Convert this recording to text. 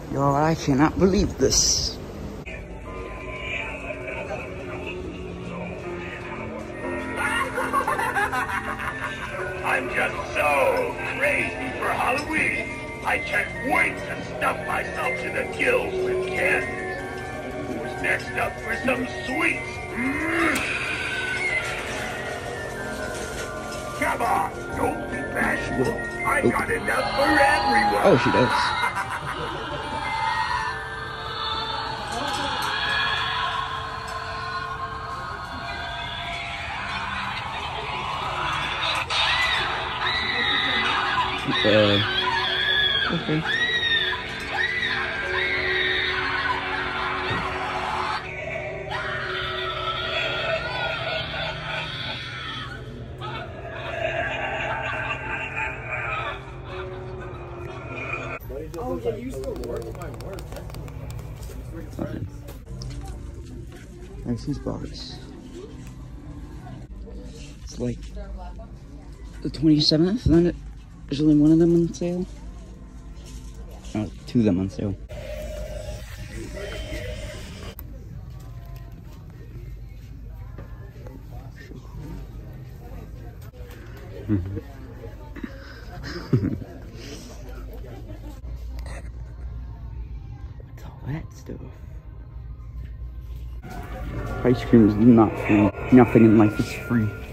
Y'all, I cannot believe this. I'm just so crazy for Halloween. I can't wait to stuff myself to the gills with candy. Who's next up for some sweets? Come on, don't be bashful. I got enough for everyone. Oh, she does. Okay. Oh, yeah, you used to work with my work. There's these bars. It's like the 27th, and then there's only one of them on sale. Oh, two of them on sale. What's all that stuff? Ice cream is not free. Nothing in life is free.